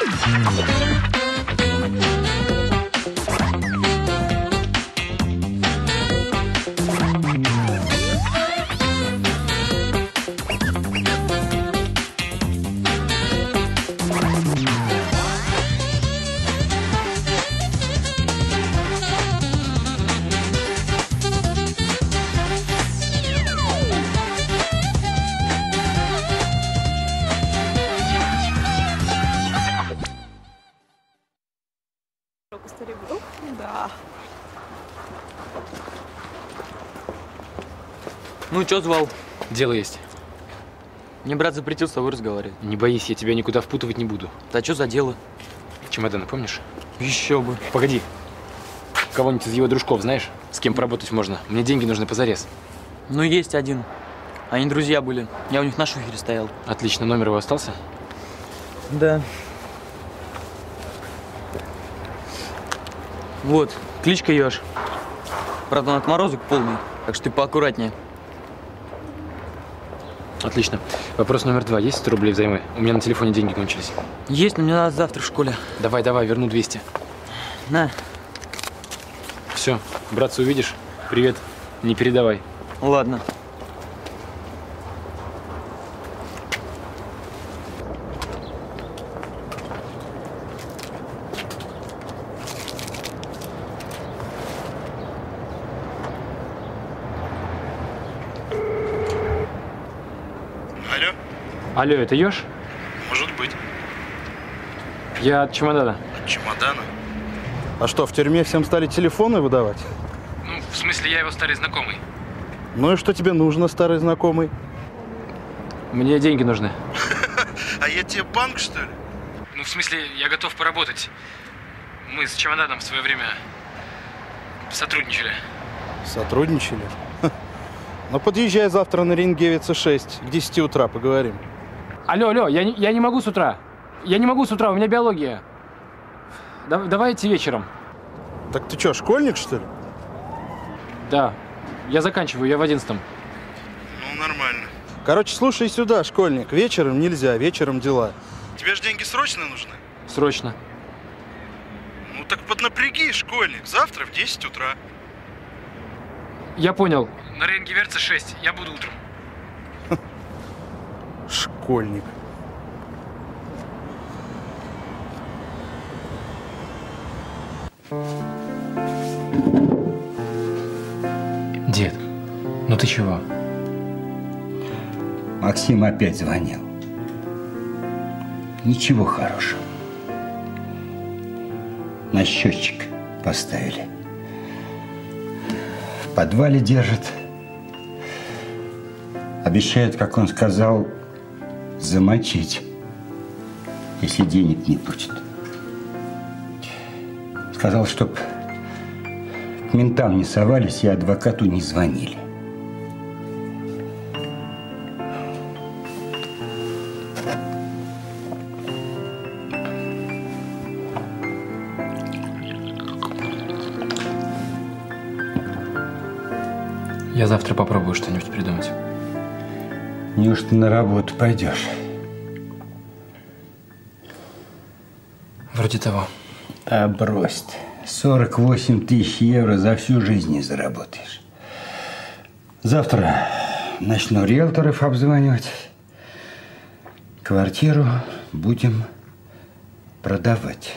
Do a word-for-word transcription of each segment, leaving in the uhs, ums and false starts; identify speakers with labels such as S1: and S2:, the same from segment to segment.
S1: Да.
S2: Ну, чё звал?
S3: Дело есть.
S2: Мне брат запретил с тобой разговаривать.
S3: Не боись, я тебя никуда впутывать не буду.
S2: Да что за дело?
S3: Чемоданы помнишь?
S2: Еще бы.
S3: Погоди. Кого-нибудь из его дружков знаешь? С кем поработать можно? Мне деньги нужны позарез.
S2: Ну, есть один. Они друзья были. Я у них на шухере стоял.
S3: Отлично. Номер его остался?
S2: Да. Вот, кличка Ёж. Правда, он отморозок полный, так что ты поаккуратнее.
S3: Отлично. Вопрос номер два. Есть сто рублей взаймы? У меня на телефоне деньги кончились.
S2: Есть, но мне надо завтра в школе.
S3: Давай, давай, верну двести.
S2: На.
S3: Все, братца увидишь? Привет. Не передавай.
S2: Ладно.
S4: Алло?
S3: Алло, это Ёж?
S4: Может быть.
S3: Я от чемодана.
S4: От чемодана?
S5: А что, в тюрьме всем стали телефоны выдавать?
S3: Ну, в смысле, я его старый знакомый.
S5: Ну и что тебе нужно, старый знакомый?
S3: Мне деньги нужны.
S4: А я тебе банк, что ли?
S3: Ну, в смысле, я готов поработать. Мы с чемоданом в свое время сотрудничали.
S5: Сотрудничали? Ну, подъезжай завтра на Рингевица шесть, к десяти утра поговорим.
S3: Алло, алло, я не, я не могу с утра. Я не могу с утра, у меня биология. Да, давайте вечером.
S5: Так ты что, школьник, что ли?
S3: Да, я заканчиваю, я в одиннадцатом.
S4: Ну, нормально.
S5: Короче, слушай сюда, школьник, вечером нельзя, вечером дела.
S4: Тебе же деньги срочно нужны?
S3: Срочно.
S4: Ну, так поднапряги, школьник. Завтра в десять утра.
S3: Я понял. На Рингевица шесть, я буду утром.
S5: Школьник.
S3: Дед, ну ты чего?
S6: Максим опять звонил. Ничего хорошего. На счетчик поставили. В подвале держат. Обещают, как он сказал, замочить, если денег не будет. Сказал, чтоб к ментам не совались и адвокату не звонили.
S3: Я завтра попробую что-нибудь придумать.
S6: Неужто на работу пойдешь?
S3: Вроде того.
S6: А брось ты. сорок восемь тысяч евро за всю жизнь не заработаешь. Завтра начну риэлторов обзванивать. Квартиру будем продавать.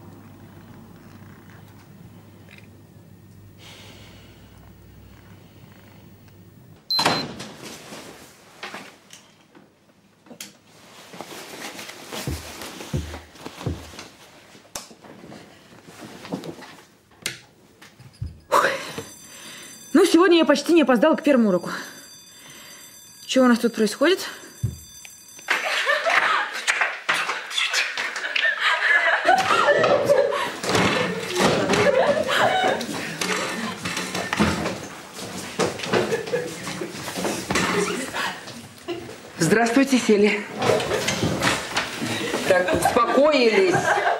S1: Сегодня я почти не опоздала к первому уроку. Что у нас тут происходит?
S7: Здравствуйте, сели. Так, успокоились.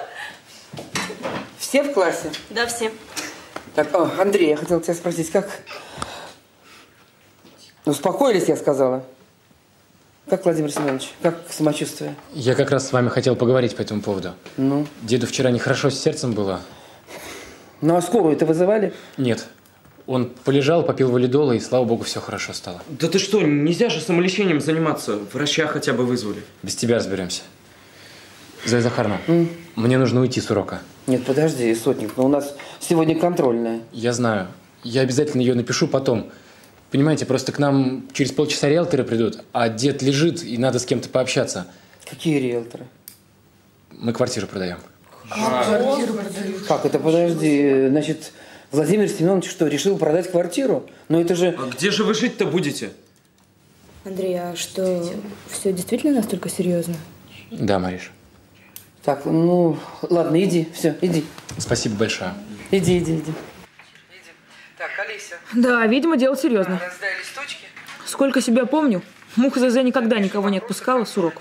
S7: Все в классе?
S1: Да, все.
S7: Так, о, Андрей, я хотела тебя спросить, как? Успокоились, я сказала. Как, Владимир Семенович, как самочувствие?
S3: Я как раз с вами хотел поговорить по этому поводу.
S7: Ну?
S3: Деду вчера нехорошо с сердцем было.
S7: Ну, а скорую-то вызывали?
S3: Нет. Он полежал, попил валидола, и, слава богу, все хорошо стало.
S2: Да ты что, нельзя же самолечением заниматься. Врача хотя бы вызвали.
S3: Без тебя разберемся. Зоя Захаровна, mm. мне нужно уйти с урока.
S7: Нет, подожди, Сотник, но у нас сегодня контрольная.
S3: Я знаю. Я обязательно ее напишу потом. Понимаете, просто к нам через полчаса риэлторы придут, а дед лежит, и надо с кем-то пообщаться.
S7: Какие риэлторы?
S3: Мы квартиру продаем.
S7: А, квартиру продают? Как это, подожди, значит, Владимир Семенович что, решил продать квартиру? Но это же…
S2: А где же вы жить-то будете?
S8: Андрей, а что, все действительно настолько серьезно?
S3: Да, Мариш.
S7: Так, ну, ладно, иди, все, иди.
S3: Спасибо большое.
S7: Иди, иди, иди. Так, Олеся.
S1: Да, видимо, дело серьезно.
S7: Раздай листочки.
S1: Сколько себя помню, Муха ЗЗ никогда никого не отпускала с уроков.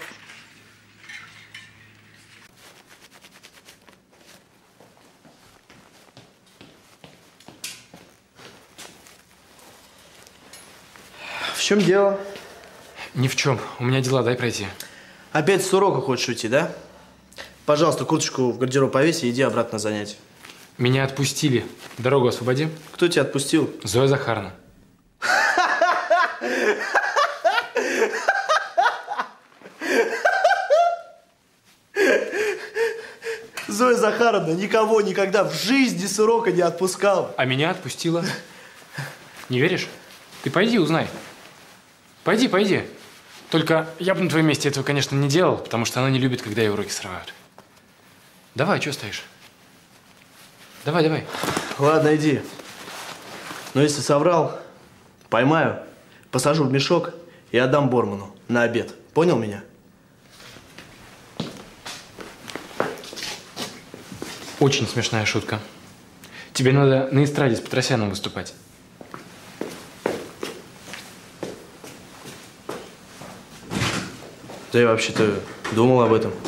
S9: В чем дело?
S3: Ни в чем. У меня дела, дай пройти.
S9: Опять с урока хочешь уйти, да? Пожалуйста, курточку в гардероб повесь и иди обратно на занятия.
S3: Меня отпустили. Дорогу освободи.
S9: Кто тебя отпустил?
S3: Зоя Захаровна.
S9: Зоя Захаровна никого никогда в жизни с урока не отпускала.
S3: А меня отпустила. Не веришь? Ты пойди узнай. Пойди, пойди. Только я бы на твоем месте этого, конечно, не делал, потому что она не любит, когда ей уроки срывают. Давай, что стоишь? Давай, давай.
S9: Ладно, иди. Но если соврал, поймаю, посажу в мешок и отдам Борману на обед. Понял меня?
S3: Очень смешная шутка. Тебе надо на эстраде с Петросяном выступать.
S9: Да я вообще-то думал об этом.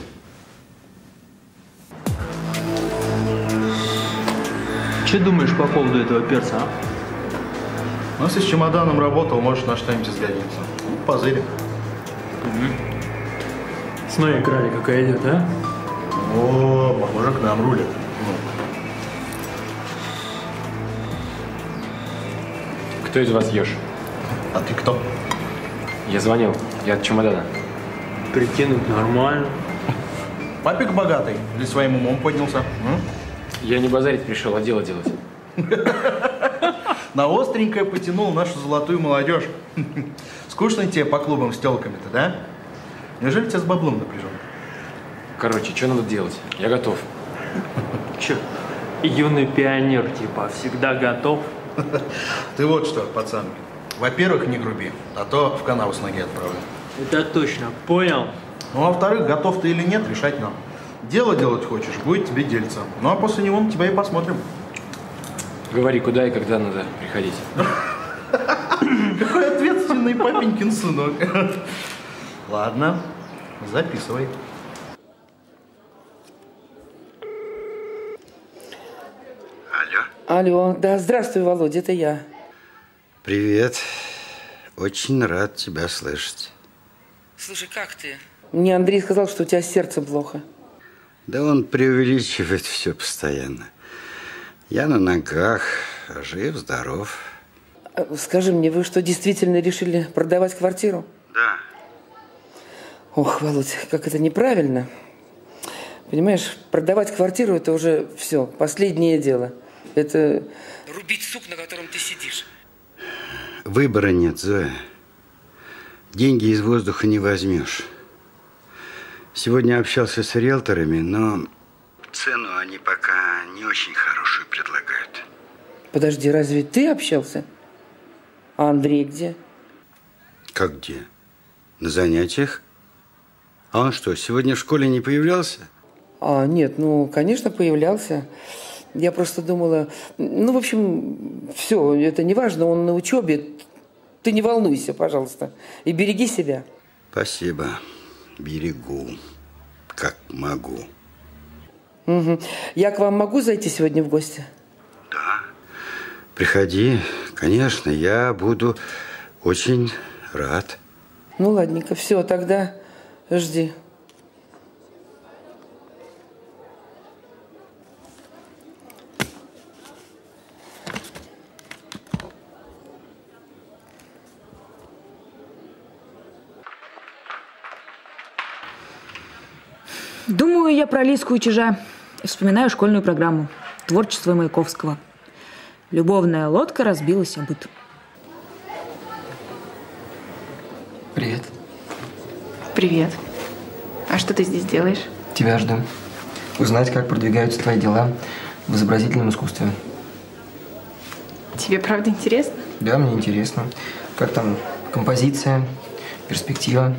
S10: Что думаешь по поводу этого перца, а?
S5: Ну, если с чемоданом работал, может, на что-нибудь сгодится. Ну, позырим.
S10: Угу. Смотри, краля какая идет, а?
S5: О, похоже, к нам рулит.
S3: Кто из вас ешь?
S5: А ты кто?
S3: Я звонил. Я от чемодана.
S10: Прикинуть нормально.
S5: Папик богатый. Или своим умом поднялся? М?
S3: Я не базарить пришел, а дело делать.
S5: На остренькое потянул нашу золотую молодежь. Скучно тебе по клубам с телками-то, да? Неужели тебя с баблом напряжен?
S3: Короче, что надо делать? Я готов.
S10: Че, юный пионер, типа, всегда готов?
S5: Ты вот что, пацан. Во-первых, не груби, а то в канаву с ноги отправлю.
S10: Это точно, понял?
S5: Ну, а во-вторых, готов ты или нет, решать нам. Дело делать хочешь, будет тебе дельца. Ну, а после него на тебя и посмотрим.
S3: Говори, куда и когда надо приходить.
S5: Какой ответственный папенькин сынок. Ладно, записывай.
S7: Алло. Алло, да, здравствуй, Володя, это я.
S6: Привет. Очень рад тебя слышать.
S7: Слушай, как ты? Мне Андрей сказал, что у тебя сердце плохо.
S6: Да он преувеличивает все постоянно. Я на ногах, жив, здоров.
S7: Скажи мне, вы что, действительно решили продавать квартиру?
S6: Да.
S7: Ох, Володь, как это неправильно. Понимаешь, продавать квартиру – это уже все, последнее дело. Это рубить сук, на котором ты сидишь.
S6: Выбора нет, Зоя. Деньги из воздуха не возьмешь. Сегодня общался с риэлторами, но цену они пока не очень хорошую предлагают.
S7: Подожди, разве ты общался? А Андрей где?
S6: Как где? На занятиях? А он что, сегодня в школе не появлялся?
S7: А, нет, ну, конечно, появлялся. Я просто думала, ну, в общем, все, это не важно, он на учебе. Ты не волнуйся, пожалуйста, и береги себя.
S6: Спасибо. Берегу, как могу.
S7: Угу. Я к вам могу зайти сегодня в гости?
S6: Да. Приходи, конечно, я буду очень рад.
S7: Ну, ладненько, все, тогда жди.
S1: Думаю я про Лиску и Чижа. Вспоминаю школьную программу. Творчество Маяковского. Любовная лодка разбилась о быт.
S11: Привет.
S12: Привет. А что ты здесь делаешь?
S11: Тебя жду. Узнать, как продвигаются твои дела в изобразительном искусстве.
S12: Тебе правда интересно?
S11: Да, мне интересно. Как там композиция, перспектива?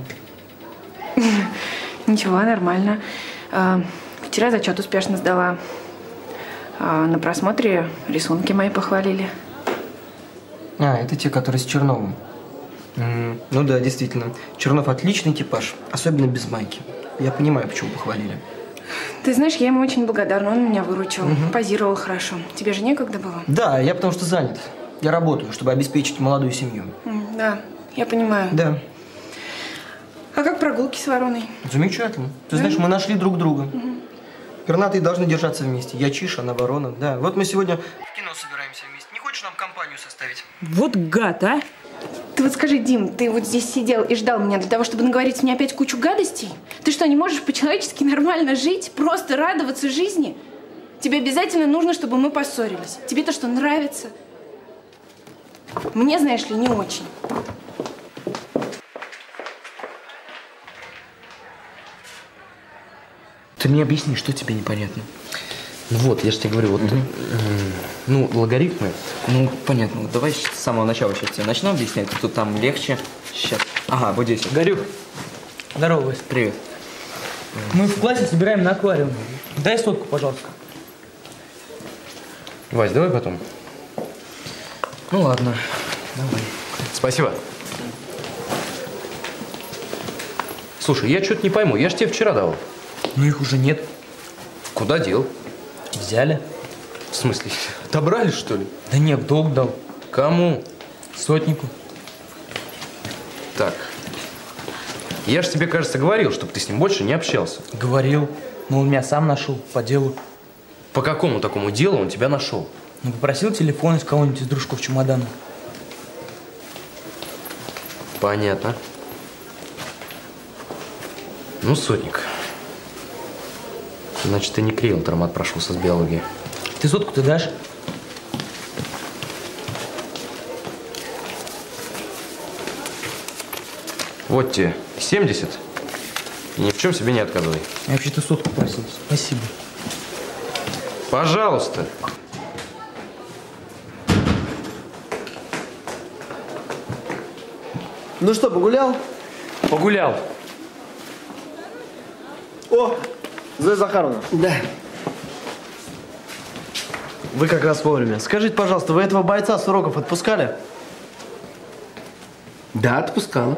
S12: Ничего, нормально. Вчера зачет успешно сдала. На просмотре рисунки мои похвалили.
S11: А, это те, которые с Черновым. Mm, ну да, действительно. Чернов отличный типаж, особенно без майки. Я понимаю, почему похвалили.
S12: Ты знаешь, я ему очень благодарна, он меня выручил.
S11: Угу.
S12: Позировал хорошо. Тебе же некогда было?
S11: Да, я потому что занят. Я работаю, чтобы обеспечить молодую семью.
S12: Mm, да, я понимаю.
S11: Да.
S12: А как прогулки с Вороной?
S11: Замечательно. Ты знаешь, мы нашли друг друга. Угу. Пернатые должны держаться вместе. Я Чиша, она Ворона. Да. Вот мы сегодня в кино собираемся вместе. Не хочешь нам компанию составить?
S1: Вот гад, а!
S12: Ты вот скажи, Дим, ты вот здесь сидел и ждал меня для того, чтобы наговорить мне опять кучу гадостей? Ты что, не можешь по-человечески нормально жить? Просто радоваться жизни? Тебе обязательно нужно, чтобы мы поссорились. Тебе-то что, нравится? Мне, знаешь ли, не очень.
S13: Ты мне объясни, что тебе непонятно? Ну вот, я же тебе говорю, вот, угу. ну, логарифмы, ну, понятно, вот давай с самого начала сейчас тебе начну объяснять, тут там легче. Сейчас. Ага, вот здесь.
S14: Горюх, здорово, Вась.
S13: Привет.
S14: Мы в классе собираем на аквариум. Дай сотку, пожалуйста.
S13: Вась, давай потом. Ну ладно, давай.
S3: Спасибо. Слушай, я что-то не пойму, я же тебе вчера давал.
S14: Ну их уже нет.
S3: Куда дел?
S14: Взяли.
S3: В смысле? Отобрали, что ли?
S14: Да нет, в долг дал.
S3: Кому?
S14: Сотнику.
S3: Так. Я же тебе, кажется, говорил, чтобы ты с ним больше не общался.
S14: Говорил. Но он меня сам нашел по делу.
S3: По какому такому делу он тебя нашел?
S14: Ну, попросил телефон из кого-нибудь из дружков чемодана.
S3: Понятно. Ну, Сотник. Значит, ты не к риэлторам отпрашивался с биологии.
S14: Ты сотку-то дашь?
S3: Вот тебе семьдесят. И ни в чем себе не отказывай.
S14: Я вообще-то сотку просил. Спасибо.
S3: Пожалуйста.
S9: Ну что, погулял?
S3: Погулял.
S9: О, Зоя Захаровна.
S11: Да.
S9: Вы как раз вовремя. Скажите, пожалуйста, вы этого бойца с уроков отпускали?
S11: Да, отпускала.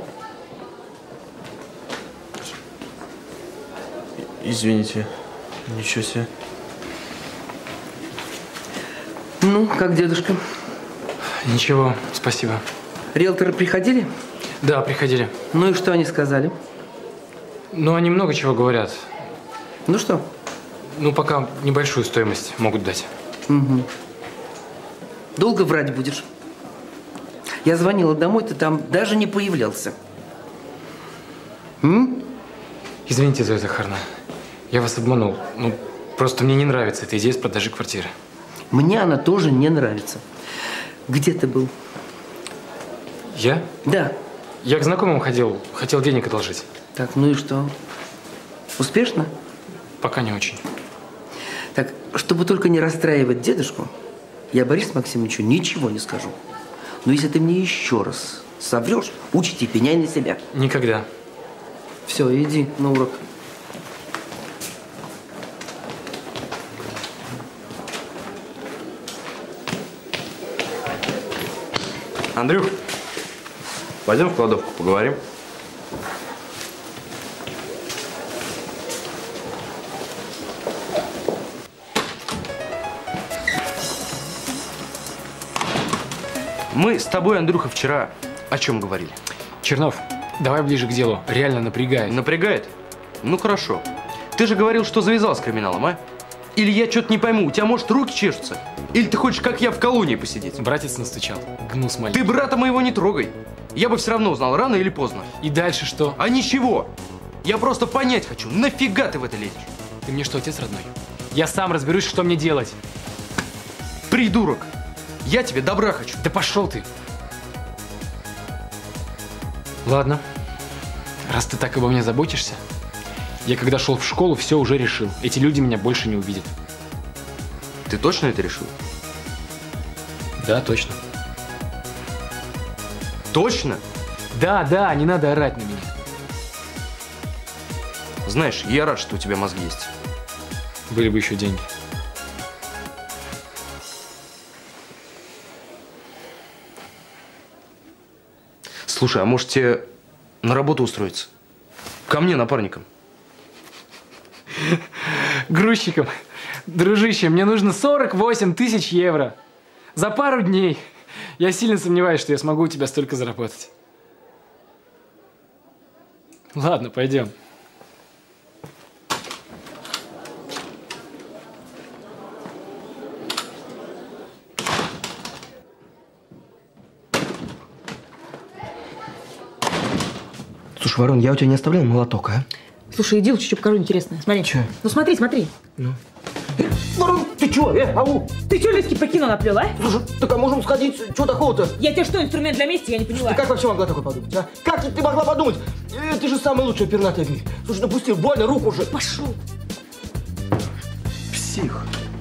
S9: Извините. Ничего себе.
S7: Ну, как дедушка?
S3: Ничего, спасибо.
S7: Риэлторы приходили?
S3: Да, приходили.
S7: Ну и что они сказали?
S3: Ну, они много чего говорят.
S7: Ну что?
S3: Ну, пока небольшую стоимость могут дать.
S7: Угу. Долго врать будешь? Я звонила домой, ты там даже не появлялся. М?
S3: Извините, Зоя Захаровна, я вас обманул. Ну, просто мне не нравится эта идея с продажи квартиры.
S7: Мне она тоже не нравится. Где ты был?
S3: Я?
S7: Да.
S3: Я к знакомым ходил, хотел денег одолжить.
S7: Так, ну и что? Успешно?
S3: Пока не очень.
S7: Так, чтобы только не расстраивать дедушку, я Борису Максимовичу ничего не скажу. Но если ты мне еще раз соврешь, учить и пеняй на себя.
S3: Никогда.
S7: Все, иди на урок.
S3: Андрюх, пойдем в кладовку поговорим. Мы с тобой, Андрюха, вчера о чем говорили?
S14: Чернов,
S3: Давай ближе к делу. Реально напрягает.
S13: Напрягает? Ну хорошо. Ты же говорил, что завязал с криминалом, а? Или я что-то не пойму, у тебя, может, руки чешутся? Или ты хочешь, как я, в колонии посидеть?
S3: Братец настучал. Гнус маленький.
S13: Ты брата моего не трогай. Я бы все равно узнал, рано или поздно.
S3: И дальше что?
S13: А ничего. Я просто понять хочу, нафига ты в это лезешь?
S3: Ты мне что, отец родной? Я сам разберусь, что мне делать.
S13: Придурок. Я тебе добра хочу.
S3: Да пошел ты. Ладно. Раз ты так обо мне заботишься, я когда шел в школу, все уже решил. Эти люди меня больше не увидят.
S13: Ты точно это решил?
S3: Да, точно.
S13: Точно?
S3: Да, да, не надо орать на меня.
S13: Знаешь, я рад, что у тебя мозги есть.
S3: Были бы еще деньги.
S13: Слушай, а может тебе на работу устроиться? Ко мне напарником.
S3: Грузчиком. Дружище, мне нужно сорок восемь тысяч евро. За пару дней. Я сильно сомневаюсь, что я смогу у тебя столько заработать. Ладно, пойдем.
S11: Слушай, Ворон, я у тебя не оставлял молоток, а?
S1: Слушай, иди лучше, что покажу интересное. Смотри.
S11: Че?
S1: Ну смотри, смотри.
S11: Ну?
S1: Ворон, ты чё? Э, ау! Ты чё лески по кино наплел, а?
S11: Слушай, так а можем сходить? Чё такого-то?
S1: Я тебе что, инструмент для мести? Я не поняла.
S11: Ты как вообще могла такое подумать, а? Как ты могла подумать? Э, ты же самая лучшая пернатая в мире. Слушай, допусти, больно, руку уже.
S1: Пошел.
S11: Псих.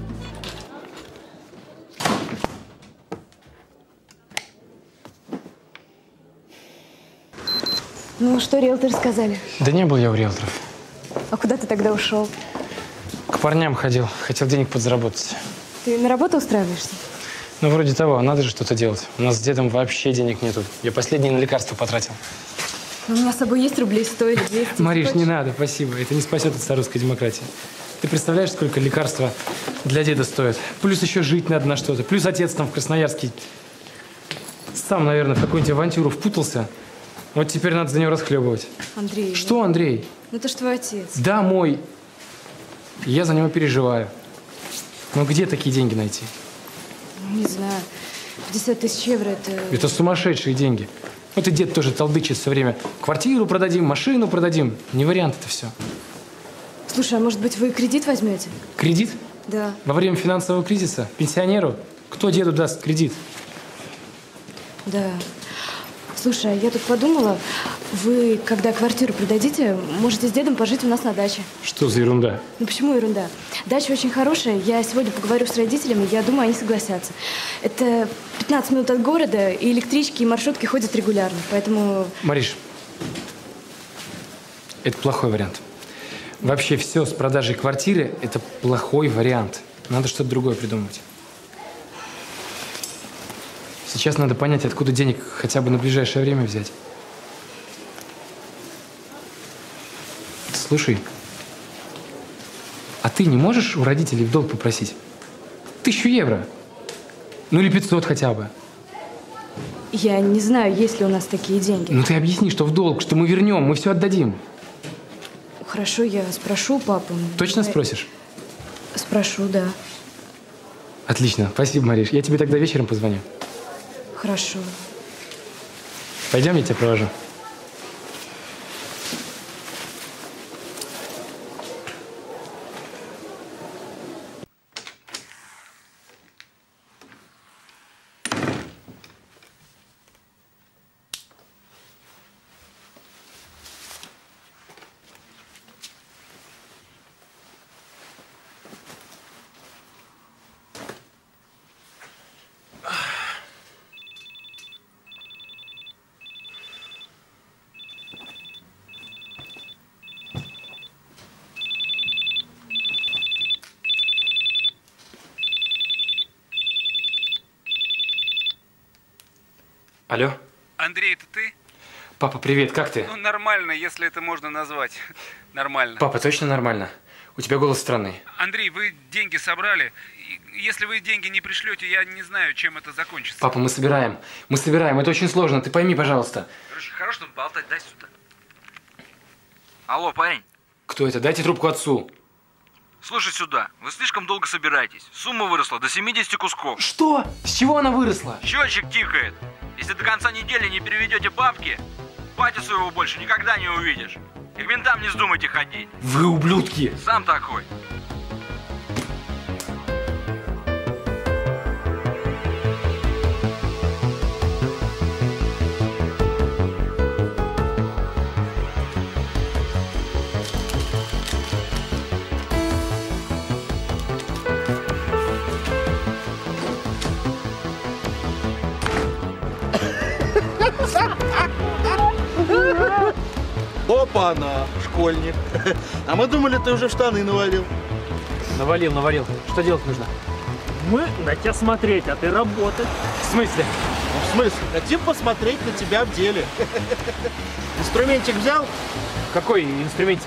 S12: Ну, что риэлторы сказали?
S3: Да не был я у риэлторов.
S12: А куда ты тогда ушел?
S3: К парням ходил. Хотел денег подзаработать.
S12: Ты на работу устраиваешься?
S3: Ну, вроде того. Надо же что-то делать. У нас с дедом вообще денег нету. Я последние на лекарства потратил.
S12: У меня с собой есть рублей сто или двести.
S3: Мариш, не надо, спасибо. Это не спасет от старорусской демократии. Ты представляешь, сколько лекарства для деда стоят? Плюс еще жить надо на что-то. Плюс отец там в Красноярске сам, наверное, в какую-нибудь авантюру впутался. Вот теперь надо за него расхлебывать.
S12: Андрей.
S3: Что, Андрей?
S12: Ну, это ж твой отец.
S3: Да, мой. Я за него переживаю. Но где такие деньги найти?
S12: Не знаю. пятьдесят тысяч евро – это…
S3: Это сумасшедшие деньги. Вот и дед тоже толдычит все время. Квартиру продадим, машину продадим. Не вариант это все.
S12: Слушай, а может быть, вы кредит возьмете?
S3: Кредит?
S12: Да.
S3: Во время финансового кризиса? Пенсионеру? Кто деду даст кредит?
S12: Да. Слушай, а я тут подумала, вы, когда квартиру продадите, можете с дедом пожить у нас на даче.
S3: Что за ерунда?
S12: Ну почему ерунда? Дача очень хорошая. Я сегодня поговорю с родителями, я думаю, они согласятся. Это пятнадцать минут от города, и электрички, и маршрутки ходят регулярно, поэтому…
S3: Мариш, это плохой вариант. Вообще все с продажей квартиры – это плохой вариант. Надо что-то другое придумать. Сейчас надо понять, откуда денег хотя бы на ближайшее время взять. Слушай, а ты не можешь у родителей в долг попросить? Тысячу евро. Ну или пятьсот хотя бы.
S12: Я не знаю, есть ли у нас такие деньги.
S3: Ну ты объясни, что в долг, что мы вернем, мы все отдадим.
S12: Хорошо, я спрошу папу.
S3: Точно
S12: я...
S3: спросишь?
S12: Спрошу, да.
S3: Отлично, спасибо, Мариш. Я тебе тогда вечером позвоню.
S12: Хорошо.
S3: Пойдем, я тебя провожу. Алло.
S15: Андрей, это ты?
S3: Папа, привет, как ты?
S15: Ну, нормально, если это можно назвать. Нормально.
S3: Папа, точно нормально? У тебя голос странный.
S15: Андрей, вы деньги собрали. Если вы деньги не пришлете, я не знаю, чем это закончится.
S3: Папа, мы собираем. Мы собираем. Это очень сложно. Ты пойми, пожалуйста.
S2: Короче, хорош тут болтать. Дай сюда. Алло, парень.
S3: Кто это? Дайте трубку отцу.
S2: Слушай сюда. Вы слишком долго собираетесь. Сумма выросла до семидесяти кусков.
S3: Что? С чего она выросла?
S2: Счетчик тикает. Если до конца недели не переведете бабки, батю своего больше никогда не увидишь. И к ментам не вздумайте ходить.
S3: Вы ублюдки.
S2: Сам такой.
S5: Опа-на, школьник. А мы думали, ты уже в штаны навалил.
S3: Навалил, навалил. Что делать нужно?
S16: Мы на тебя смотреть, а ты работать.
S3: В смысле?
S5: Ну, в смысле? Хотим посмотреть на тебя в деле. Инструментик взял?
S3: Какой инструментик?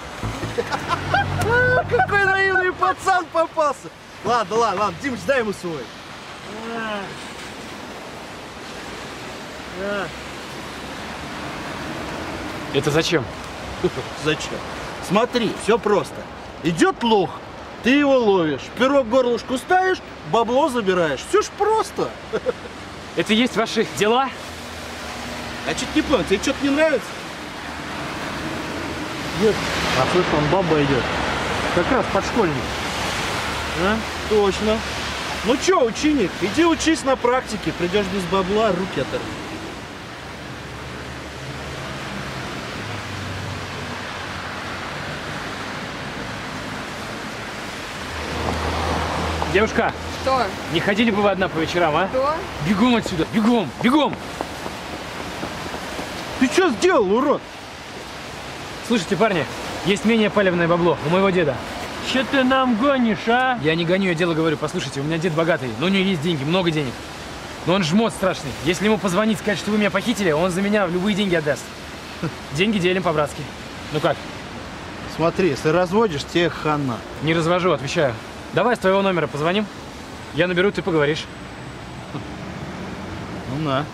S5: Какой наивный пацан попался. Ладно, ладно, ладно, Димыч, дай ему свой.
S3: Это зачем?
S5: Зачем? Смотри, все просто. Идет лох, ты его ловишь, пирог горлышку ставишь, бабло забираешь. Все ж просто.
S3: Это есть ваши дела?
S5: А что-то не понял, тебе что-то не нравится?
S16: Дед, а слышь, он баба идет. Как раз под школьник.
S5: А? Точно. Ну что, ученик, иди учись на практике, придешь без бабла, руки оторви.
S3: Девушка!
S12: Что?
S3: Не ходили бы вы одна по вечерам, а?
S12: Что?
S3: Бегом отсюда! Бегом! Бегом!
S5: Ты что сделал, урод?
S3: Слушайте, парни, есть менее палевное бабло у моего деда.
S16: Че ты нам гонишь, а?
S3: Я не гоню, я дело говорю. Послушайте, у меня дед богатый, но у него есть деньги, много денег. Но он жмот страшный. Если ему позвонить, сказать, что вы меня похитили, он за меня любые деньги отдаст. Деньги делим по-братски. Ну как?
S5: Смотри, если разводишь, тебе хана.
S3: Не развожу, отвечаю. Давай с твоего номера позвоним. Я наберу, ты поговоришь.
S5: Ну на.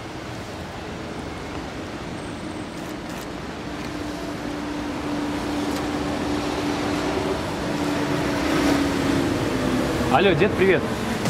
S3: Алло, дед, привет.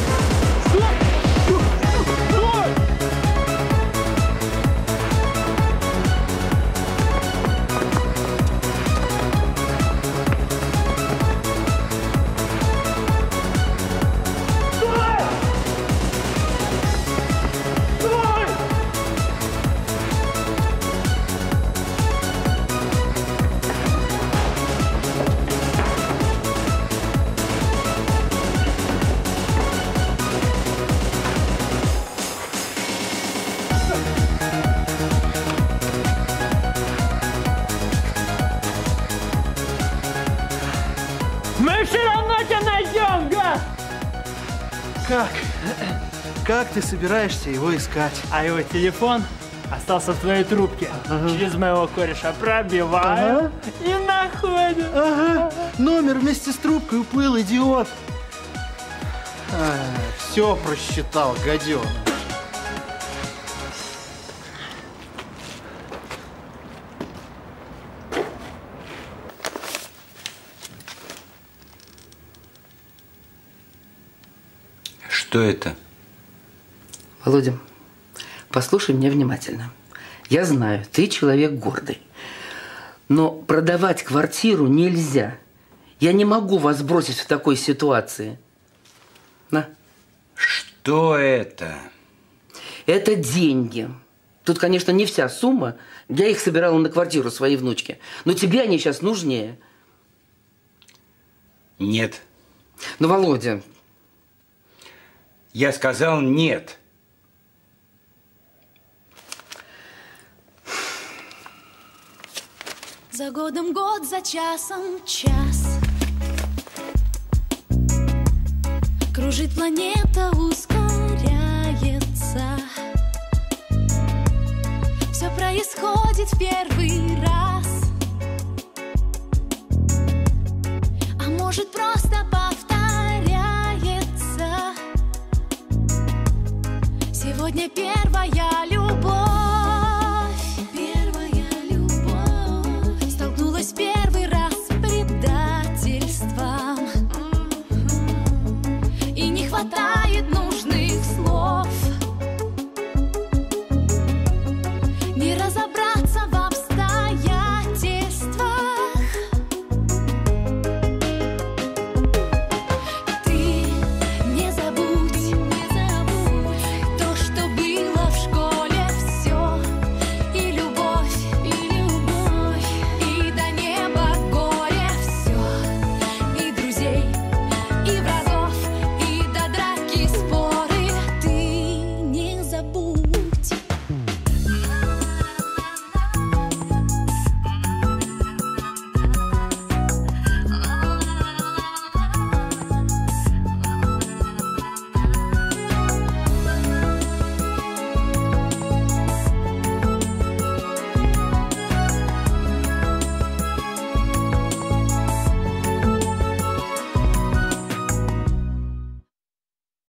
S16: Мы все равно тебя найдем, гад!
S5: Как? Как ты собираешься его искать?
S16: А его телефон остался в твоей трубке. Ага. Через моего кореша пробиваю ага. и находим.
S5: Ага. Номер вместе с трубкой уплыл, идиот. А, все просчитал, гаденыш.
S6: Что это?
S7: Володя, послушай меня внимательно. Я знаю, ты человек гордый. Но продавать квартиру нельзя. Я не могу вас бросить в такой ситуации. На.
S6: Что это?
S7: Это деньги. Тут, конечно, не вся сумма. Я их собирала на квартиру своей внучке. Но тебе они сейчас нужнее.
S6: Нет.
S7: Ну, Володя...
S6: Я сказал нет.
S17: За годом год, за часом час. Кружит планета, ускоряется. Все происходит в первый раз. может, просто повторяется. Сегодня первый